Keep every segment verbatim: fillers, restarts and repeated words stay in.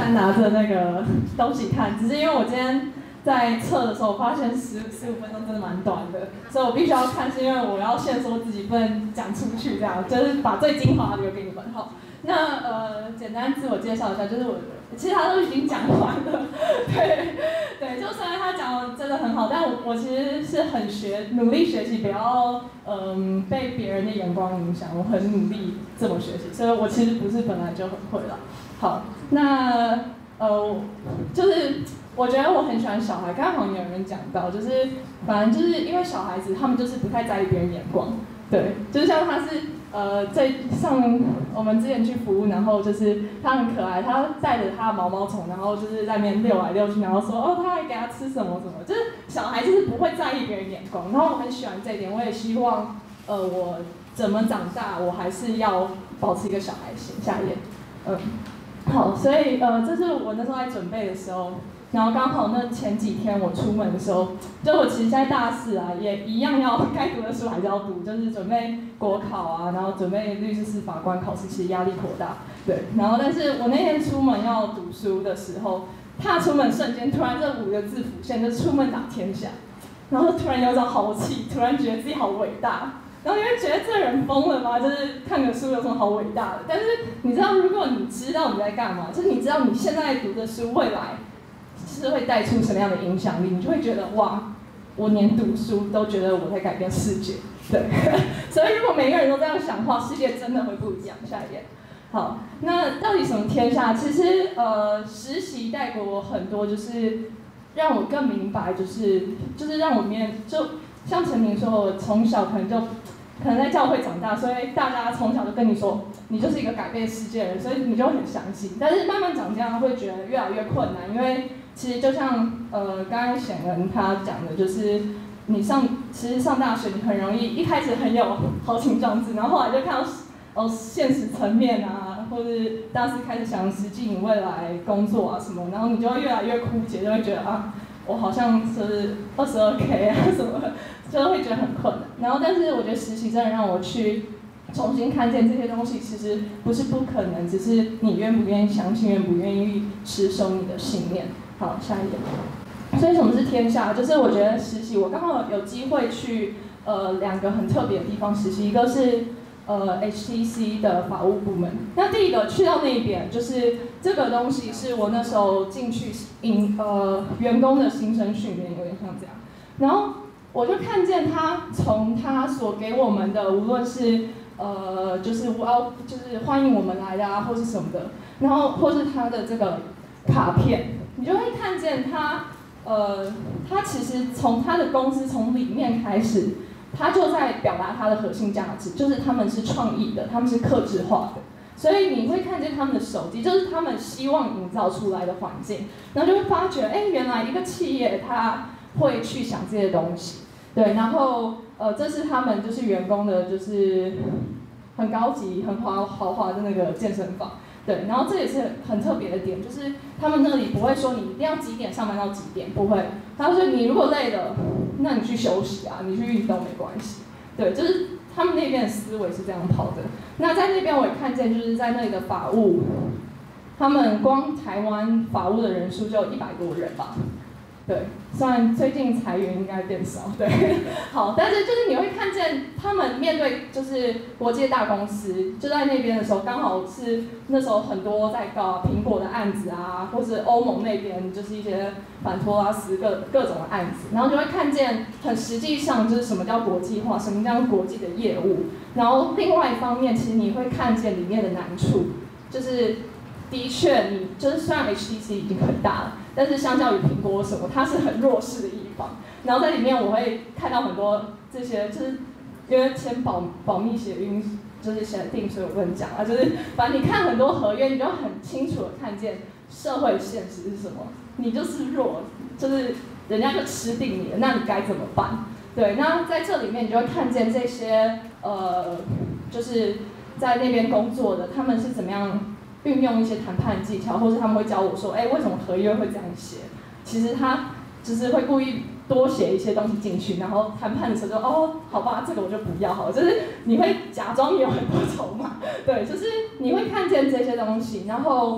在拿着那个东西看，只是因为我今天在测的时候，我发现十十五分钟真的蛮短的，所以我必须要看，是因为我要限缩自己不能讲出去，这样就是把最精华的留给你们。好，那呃简单自我介绍一下，就是我其实他都已经讲完了，对对，就虽然他讲的真的很好，但我我其实是很学努力学习，不要嗯、呃、被别人的眼光影响，我很努力这么学习，所以我其实不是本来就很会了。好，那呃就是我觉得我很喜欢小孩，刚刚好像有人讲到，就是反正就是因为小孩子他们就是不太在意别人眼光，对，就像他是呃在上我们之前去服务，然后就是他很可爱，他带着他的毛毛虫，然后就是在那边溜来溜去，然后说哦他还给他吃什么什么，就是小孩就是不会在意别人眼光，然后我很喜欢这一点，我也希望呃我怎么长大，我还是要保持一个小孩心，下一页，嗯。好，所以呃，这是我那时候在准备的时候，然后刚好那前几天我出门的时候，就我其实在大四啊，也一样要该读的书还是要读，就是准备国考啊，然后准备律师、司法官考试，其实压力颇大，对。然后但是我那天出门要读书的时候，踏出门瞬间，突然这五个字浮现，就是出门打天下，然后突然有种豪气，突然觉得自己好伟大。然后你会觉得这人疯了吗？就是看个书有什么好伟大的？但是你知道，如果你知道你在干嘛，就是你知道你现在读的书未来是会带出什么样的影响力，你就会觉得哇，我连读书都觉得我在改变世界。对，所以如果每个人都这样想的话，世界真的会不一样。下一页。好，那到底什么天下？其实呃，实习带给我很多，就是让我更明白，就是就是让我面就像陈明说，我从小可能就。可能在教会长大，所以大家从小就跟你说，你就是一个改变世界的人，所以你就很相信。但是慢慢长大会觉得越来越困难，因为其实就像呃刚刚显仁他讲的，就是你上其实上大学你很容易一开始很有豪情壮志，然后后来就看到哦现实层面啊，或是大四开始想实际你未来工作啊什么，然后你就会越来越枯竭，就会觉得啊我好像是二十二 K 啊什么的。就会觉得很困难，然后但是我觉得实习真的让我去重新看见这些东西，其实不是不可能，只是你愿不愿意相信，愿不愿意持守你的信念。好，下一页。所以什么是天下？就是我觉得实习，我刚好有机会去呃两个很特别的地方实习，一个是呃 H T C 的法务部门。那第一个去到那边，就是这个东西是我那时候进去引呃员工的新生训练，有点像这样，然后。我就看见他从他所给我们的，无论是呃，就是我就是欢迎我们来的啊，或是什么的，然后或是他的这个卡片，你就会看见他，呃，他其实从他的公司从里面开始，他就在表达他的核心价值，就是他们是创意的，他们是客制化的，所以你会看见他们的手机，就是他们希望营造出来的环境，然后就会发觉，哎，原来一个企业它会去想这些东西。对，然后呃，这是他们就是员工的，就是很高级、很豪豪华的那个健身房。对，然后这也是很特别的点，就是他们那里不会说你一定要几点上班到几点，不会。他说你如果累了，那你去休息啊，你去运动没关系。对，就是他们那边的思维是这样跑的。那在那边我也看见，就是在那里的法务，他们光台湾法务的人数就一百多人吧。对，虽然最近裁员应该变少，对，好，但是就是你会看见他们面对就是国际大公司，就在那边的时候，刚好是那时候很多在搞苹果的案子啊，或是欧盟那边就是一些反托拉斯各各种的案子，然后就会看见很实际上就是什么叫国际化，什么叫国际的业务，然后另外一方面，其实你会看见里面的难处，就是的确你就是虽然 H T C 已经很大了。但是相较于苹果什么，它是很弱势的一方。然后在里面我会看到很多这些，就是因为签保保密协议就是协定，所以我不能讲啊。就是反正你看很多合约，你就很清楚的看见社会现实是什么。你就是弱，就是人家就吃定你了，那你该怎么办？对，那在这里面你就会看见这些呃，就是在那边工作的，他们是怎么样。运用一些谈判技巧，或是他们会教我说，哎，为什么合约会这样写？其实他就是会故意多写一些东西进去，然后谈判的时候就哦，好吧，这个我就不要好了，就是你会假装有很多筹码，对，就是你会看见这些东西，然后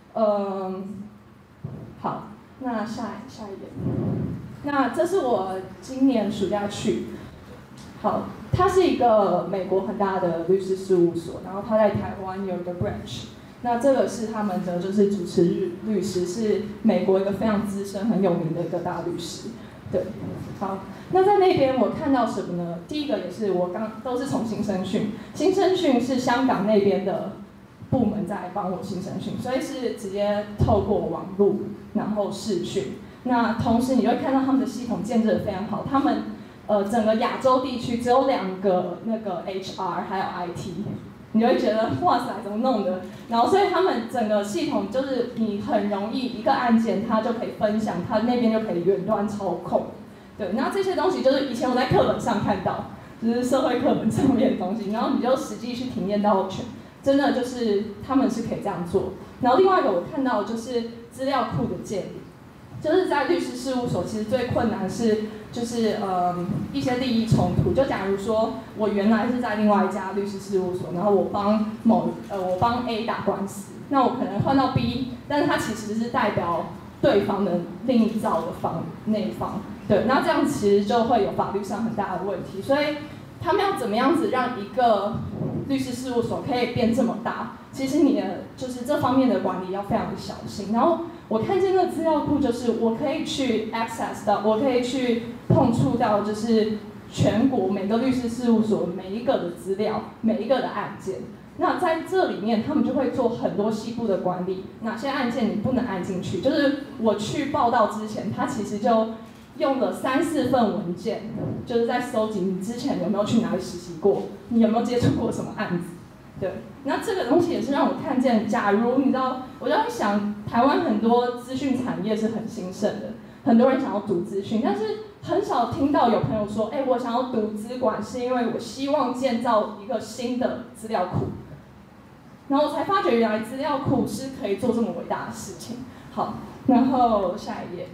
嗯，好，那下下一页，那这是我今年暑假去，好，它是一个美国很大的律师事务所，然后它在台湾有一个 branch。那这个是他们的就是主持律律师，是美国一个非常资深很有名的一个大律师。对，好，那在那边我看到什么呢？第一个也是我刚都是从新生讯，新生讯是香港那边的部门在帮我新生讯，所以是直接透过网络然后视讯。那同时你会看到他们的系统建设得非常好，他们呃整个亚洲地区只有两个那个 H R 还有 I T。你会觉得哇塞怎么弄的？然后所以他们整个系统就是你很容易一个案件，它就可以分享，它那边就可以远端操控。对，然后这些东西就是以前我在课本上看到，就是社会课本上面的东西，然后你就实际去体验到，真的就是他们是可以这样做。然后另外一个我看到就是资料库的建立，就是在律师事务所其实最困难是。就是呃一些利益冲突，就假如说我原来是在另外一家律师事务所，然后我帮某呃我帮 A 打官司，那我可能换到 B， 但是他其实是代表对方的另一造的方那一方，对，那这样其实就会有法律上很大的问题，所以他们要怎么样子让一个律师事务所可以变这么大？其实你的就是这方面的管理要非常的小心，然后。我看见那个资料库，就是我可以去 access 到，我可以去碰触到，就是全国每个律师事务所每一个的资料，每一个的案件。那在这里面，他们就会做很多细部的管理，哪些案件你不能按进去。就是我去报道之前，他其实就用了三四份文件，就是在搜集你之前有没有去哪里实习过，你有没有接触过什么案子。对，那这个东西也是让我看见，假如你知道，我就在想，台湾很多资讯产业是很兴盛的，很多人想要读资讯，但是很少听到有朋友说，哎，我想要读资管是因为我希望建造一个新的资料库，然后我才发觉原来资料库是可以做这么伟大的事情。好，然后下一页。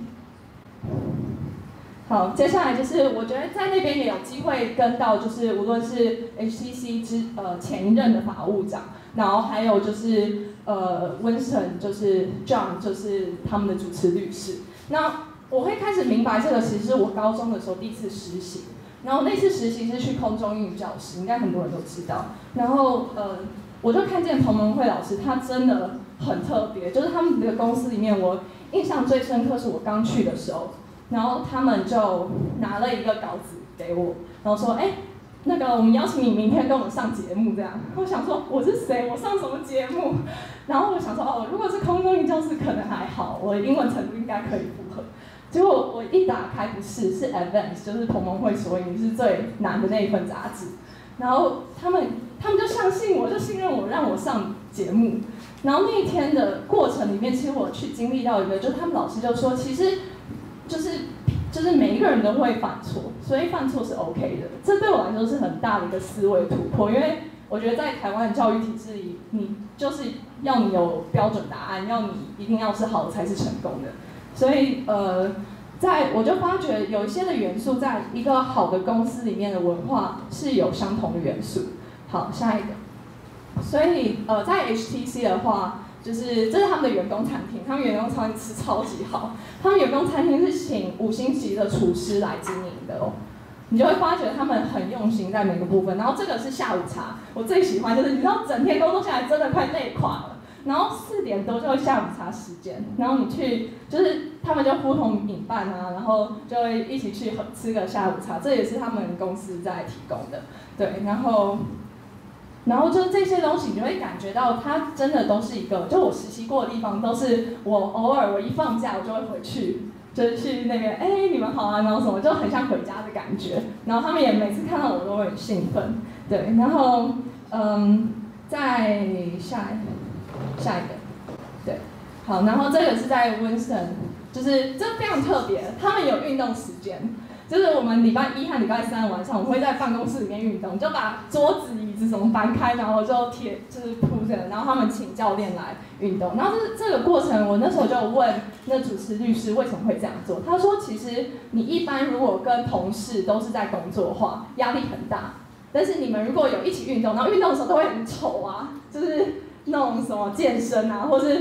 好，接下来就是我觉得在那边也有机会跟到，就是无论是 H T C 之呃前一任的法务长，然后还有就是呃 Winston 就是 John 就是他们的主持律师。那我会开始明白这个其实是我高中的时候第一次实习，然后那次实习是去空中英语教室，应该很多人都知道。然后呃我就看见彭蒙慧老师，他真的很特别，就是他们这个公司里面我印象最深刻是我刚去的时候。然后他们就拿了一个稿子给我，然后说：“哎，那个我们邀请你明天跟我们上节目这样。”我想说我是谁？我上什么节目？然后我想说哦，如果是空中英语教室可能还好，我的英文程度应该可以符合。结果我一打开不是，是 Advance， 就是彭蒙慧索引是最难的那一份杂志。然后他们他们就相信我，就信任我，让我上节目。然后那一天的过程里面，其实我去经历到一个，就是他们老师就说，其实。就是就是每一个人都会犯错，所以犯错是 OK 的。这对我来说是很大的一个思维突破，因为我觉得在台湾的教育体制里，你就是要你有标准答案，要你一定要是好的才是成功的。所以呃，在我就发觉有一些的元素，在一个好的公司里面的文化是有相同的元素。好，下一个。所以呃，在 H T C 的话。就是这是他们的员工餐厅，他们员工餐厅吃超级好。他们员工餐厅是请五星级的厨师来经营的哦，你就会发觉他们很用心在每个部分。然后这个是下午茶，我最喜欢就是你知道整天工作下来真的快累垮了，然后四点多就会下午茶时间，然后你去就是他们就呼朋引伴啊，然后就会一起去吃个下午茶，这也是他们公司在提供的，对，然后。然后就是这些东西，你会感觉到它真的都是一个，就我实习过的地方，都是我偶尔我一放假我就会回去，就是去那边，哎，你们好啊，然后什么，就很像回家的感觉。然后他们也每次看到我都会很兴奋，对。然后嗯，再下下一个，对，好，然后这个是在 Winston， 就是这非常特别，他们有运动时间。就是我们礼拜一和礼拜三晚上，我们会在办公室里面运动，就把桌子、椅子什么搬开，然后就贴就是铺着，然后他们请教练来运动。然后这这个过程，我那时候就问那主持律师为什么会这样做，他说其实你一般如果跟同事都是在工作的话，压力很大，但是你们如果有一起运动，然后运动的时候都会很丑啊，就是那种什么健身啊，或是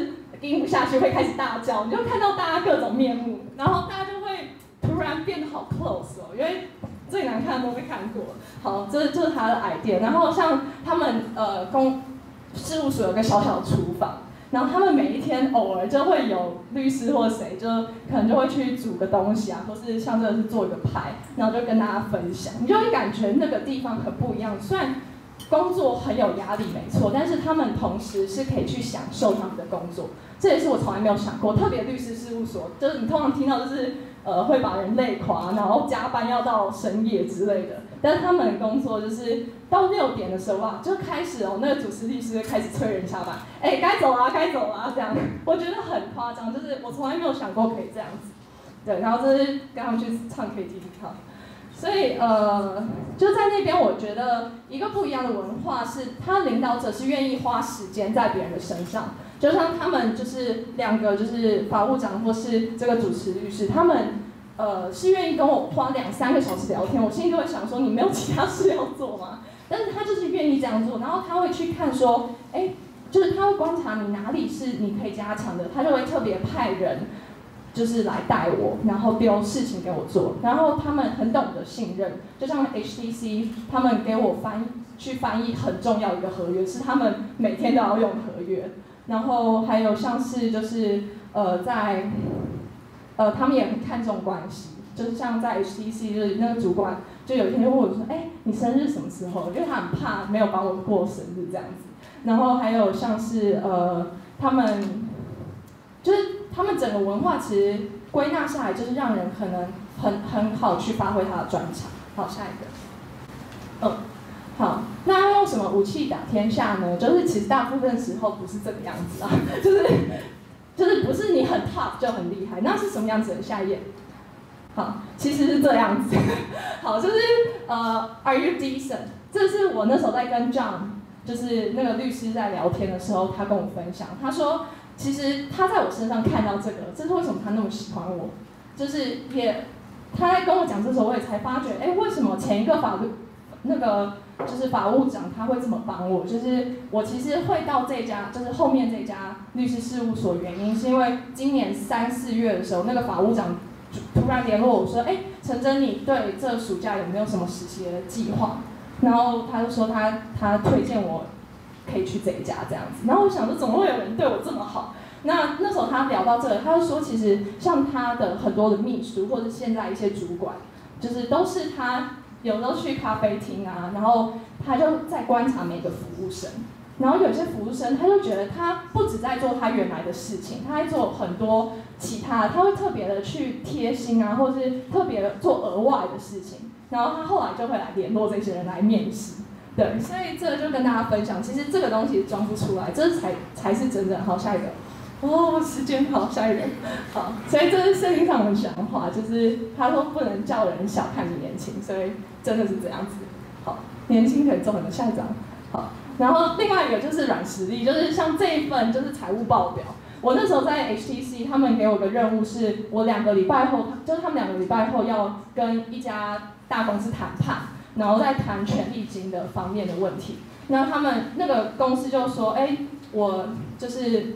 应不下去会开始大叫，你就看到大家各种面目，然后大家就会突然变得好 close 哦，因为最难看的都被看过。好，这就是他的 idea。然后像他们呃公事务所有个小小的厨房。然后他们每一天偶尔就会有律师或谁，就可能就会去煮个东西啊，或是像这个是做一个派，然后就跟大家分享，你就会感觉那个地方很不一样。虽然工作很有压力，没错，但是他们同时是可以去享受他们的工作，这也是我从来没有想过。特别律师事务所，就是你通常听到就是呃会把人累垮，然后加班要到深夜之类的，但是他们的工作就是到六点的时候啊，就开始哦，那个主持律师开始催人下班，哎，该走啦，该走啦，这样，我觉得很夸张，就是我从来没有想过可以这样子，对，然后这是跟他们去唱 K T V 跳，所以呃，就在那边，我觉得一个不一样的文化是，他领导者是愿意花时间在别人的身上，就像他们就是两个就是法务长或是这个主持律师，他们。呃，是愿意跟我花两三个小时聊天，我心里就会想说，你没有其他事要做吗？但是他就是愿意这样做，然后他会去看说，哎，就是他会观察你哪里是你可以加强的，他就会特别派人，就是来带我，然后丢事情给我做，然后他们很懂得信任，就像 H T C 他们给我翻去翻译很重要一个合约，是他们每天都要用合约，然后还有像是就是呃在。呃，他们也很看重关系，就是像在 H T C， 就是那个主管就有一天就问我说，哎，你生日什么时候？因为他很怕没有帮我过生日这样子。然后还有像是呃，他们就是他们整个文化其实归纳下来，就是让人可能很很好去发挥他的专长。好，下一个。嗯，好，那要用什么武器打天下呢？就是其实大部分时候不是这个样子啊，就是。就是不是你很 top 就很厉害，那是什么样子的？下一页。好，其实是这样子。好，就是呃 ，Are you decent？ 这是我那时候在跟 John， 就是那个律师在聊天的时候，他跟我分享，他说，其实他在我身上看到这个，这是为什么他那么喜欢我，就是也他在跟我讲这时候，我也才发觉，哎，为什么前一个法律那个。就是法务长他会这么帮我，就是我其实会到这家，就是后面这家律师事务所，原因是因为今年三四月的时候，那个法务长突然联络我说，哎，陈真，你对这暑假有没有什么实习的计划？然后他就说他他推荐我可以去这一家这样子，然后我想说怎么会有人对我这么好？那那时候他聊到这个，他就说其实像他的很多的秘书或者现在一些主管，就是都是他。有时候去咖啡厅啊，然后他就在观察每个服务生，然后有些服务生他就觉得他不只在做他原来的事情，他在做很多其他的，他会特别的去贴心啊，或是特别的做额外的事情，然后他后来就会来联络这些人来面试，对，所以这个就跟大家分享，其实这个东西装不出来，这才才是真正好。下一个。哦，时间好，下一个，好，所以这是圣经上很喜欢的话，就是他说不能叫人小看你年轻，所以真的是这样子。好，年轻可以做很多。下一张，好，然后另外一个就是软实力，就是像这一份就是财务报表。我那时候在 H T C， 他们给我个任务是，我两个礼拜后，就是他们两个礼拜后要跟一家大公司谈判，然后再谈权利金的方面的问题。那他们那个公司就说，哎，我就是。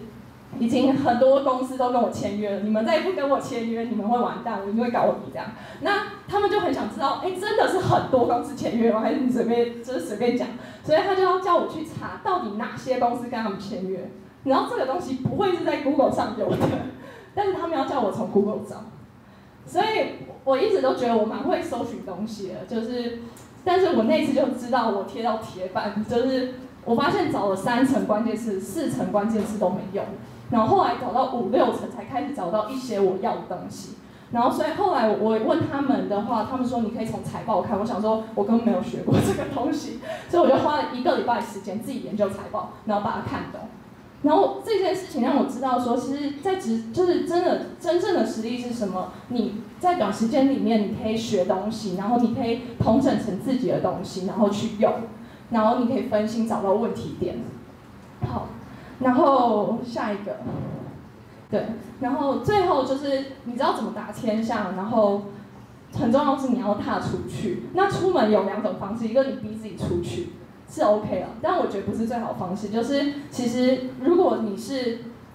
已经很多公司都跟我签约了，你们再不跟我签约，你们会完蛋，我一定会搞你这样。那他们就很想知道，哎，真的是很多公司签约吗？还是你随便就是随便讲？所以他就要叫我去查到底哪些公司跟他们签约。然后这个东西不会是在 Google 上有的，但是他们要叫我从 Google 找。所以我一直都觉得我蛮会搜寻东西的，就是，但是我那次就知道我贴到铁板，就是我发现找了三层关键字，四层关键字都没用。然后后来找到五六层才开始找到一些我要的东西，然后所以后来我问他们的话，他们说你可以从财报看。我想说我根本没有学过这个东西，所以我就花了一个礼拜时间自己研究财报，然后把它看懂。然后这件事情让我知道说，其实在职就是真的真正的实力是什么？你在短时间里面你可以学东西，然后你可以统整成自己的东西，然后去用，然后你可以分心找到问题点。好。然后下一个，对，然后最后就是你知道怎么打天下，然后很重要是你要踏出去。那出门有两种方式，一个你逼自己出去是 OK 了，但我觉得不是最好的方式。就是其实如果你是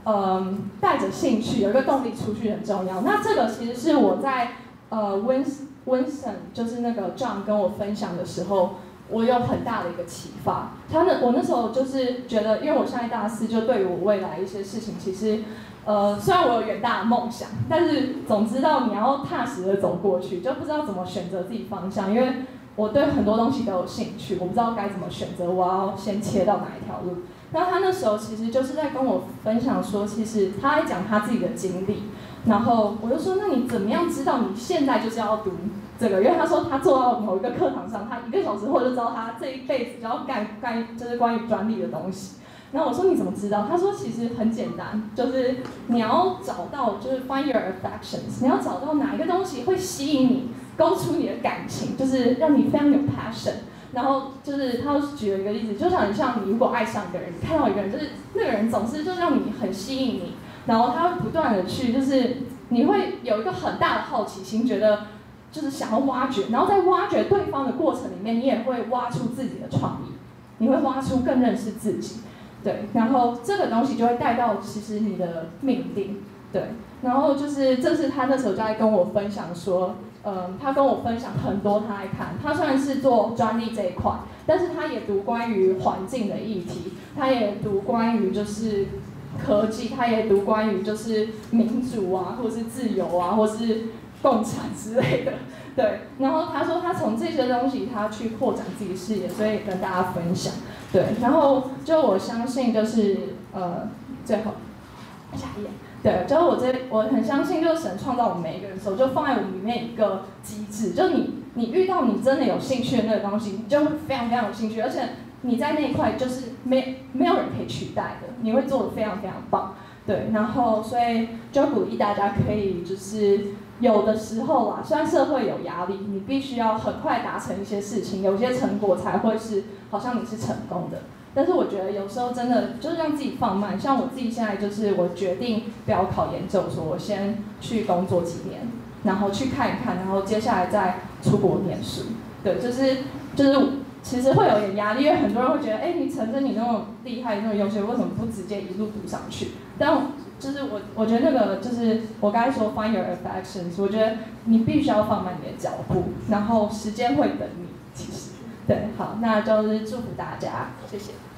嗯，带着兴趣，有一个动力出去很重要。那这个其实是我在呃 Win Winston 就是那个 John 跟我分享的时候，我有很大的一个启发。他那我那时候就是觉得，因为我现在大四，就对于我未来一些事情，其实呃虽然我有远大的梦想，但是总知道你要踏实的走过去，就不知道怎么选择自己方向，因为我对很多东西都有兴趣，我不知道该怎么选择，我要先切到哪一条路。那他那时候其实就是在跟我分享说，其实他在讲他自己的经历，然后我就说，那你怎么样知道你现在就是要读这个？因为他说他坐到某一个课堂上，他一个小时后就知道他这一辈子就要干干就是关于专利的东西。然后我说你怎么知道？他说其实很简单，就是你要找到就是 find your affections， 你要找到哪一个东西会吸引你，勾出你的感情，就是让你非常有 passion。然后就是他举了一个例子，就像像你如果爱上一个人，你看到一个人，就是那个人总是就让你很吸引你，然后他会不断的去，就是你会有一个很大的好奇心，觉得就是想要挖掘，然后在挖掘对方的过程里面，你也会挖出自己的创意，你会挖出更认识自己，对，然后这个东西就会带到其实你的命定，对，然后就是这是他那时候就在跟我分享说。嗯，他跟我分享很多他爱看，他虽然是做专利这一块，但是他也读关于环境的议题，他也读关于就是科技，他也读关于就是民主啊，或是自由啊，或是共产之类的，对。然后他说他从这些东西他去扩展自己视野，所以跟大家分享，对。然后就我相信就是呃最后下一页。对，就是我这我很相信，就是神创造我们每一个人的时候，就放在我们里面一个机制，就是你你遇到你真的有兴趣的那个东西，你就会非常非常有兴趣，而且你在那一块就是没没有人可以取代的，你会做得非常非常棒。对，然后所以就鼓励大家可以就是有的时候啦，虽然社会有压力，你必须要很快达成一些事情，有些成果才会是好像你是成功的。但是我觉得有时候真的就是让自己放慢，像我自己现在就是我决定不要考研究所，我先去工作几年，然后去看一看，然后接下来再出国念书。对，就是就是其实会有点压力，因为很多人会觉得，哎，你陈真你那么厉害，那么优秀，为什么不直接一路读上去？但就是我我觉得那个就是我刚才说 find your affections， 我觉得你必须要放慢你的脚步，然后时间会等你。其实，对，好，那就是祝福大家，谢谢。